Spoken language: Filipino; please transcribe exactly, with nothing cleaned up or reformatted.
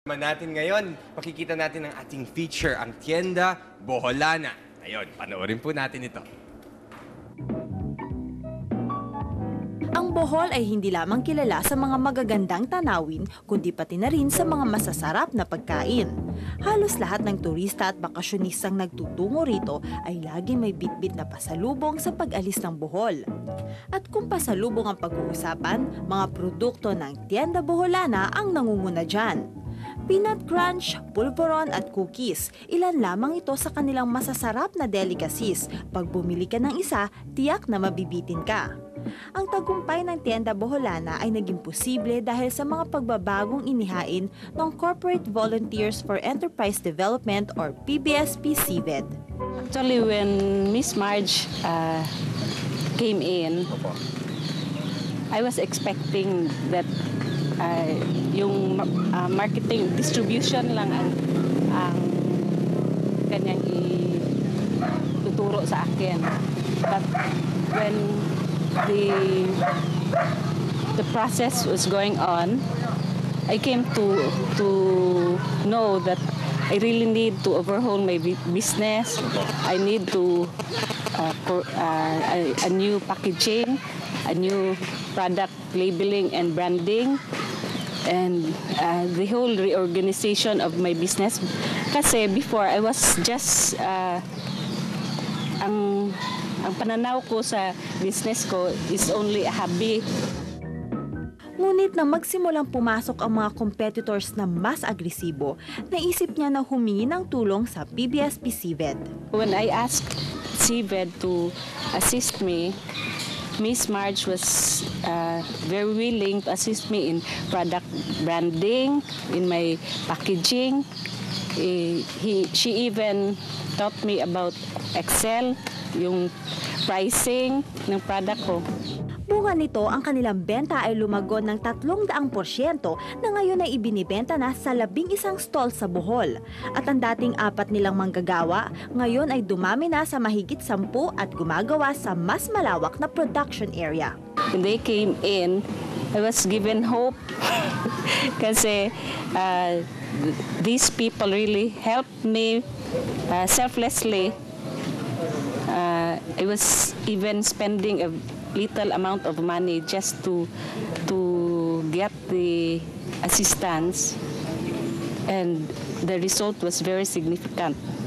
Naman natin ngayon, makikita natin ang ating feature, ang Tienda Boholana. Ayun, panoorin po natin ito. Ang Bohol ay hindi lamang kilala sa mga magagandang tanawin, kundi pati na rin sa mga masasarap na pagkain. Halos lahat ng turista at bakasyonistang nagtutungo rito ay lagi may bitbit na pasalubong sa pag-alis ng Bohol. At kung pasalubong ang pag-uusapan, mga produkto ng Tienda Boholana ang nangunguna dyan. Peanut crunch, pulveron at cookies, ilan lamang ito sa kanilang masasarap na delicacies. Pag bumili ka ng isa, tiyak na mabibitin ka. Ang tagumpay ng Tienda Boholana ay naging posible dahil sa mga pagbabagong inihain ng Corporate Volunteers for Enterprise Development or P B S P C V E D. Actually, when Miss Marge uh, came in, I was expecting that uh, yung uh, marketing distribution lang ang, ang kanyang ituturo sa akin. But when the the process was going on, I came to to know that I really need to overhaul my business. I need to uh, for, uh, a, a new packaging, a new product labeling and branding, and uh, the whole reorganization of my business. Kasi before I was just uh, ang ang pananaw ko sa business ko is only a hobby. Ngunit nang magsimulang pumasok ang mga competitors na mas agresibo, naisip niya na humingi ng tulong sa P B S P C V E D. When I asked C V E D to assist me, Miss Marge was uh, very willing to assist me in product branding, in my packaging. Eh, he, she even taught me about Excel, yung pricing ng product ko. Bunga nito, ang kanilang benta ay lumagon ng tatlong daang porsyento na ngayon ay ibinibenta na sa labing isang stall sa Bohol. At ang dating apat nilang manggagawa, ngayon ay dumami na sa mahigit sampu at gumagawa sa mas malawak na production area. When they came in, I was given hope kasi uh, these people really helped me uh, selflessly. Uh, I was even spending a little amount of money just to to get the assistance, and the result was very significant.